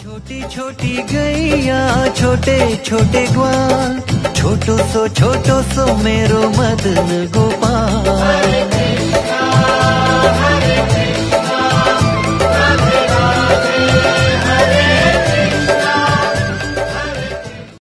छोटी छोटी गैया छोटे छोटे ग्वाल, छोटो सो मेरो मदन गोपाल।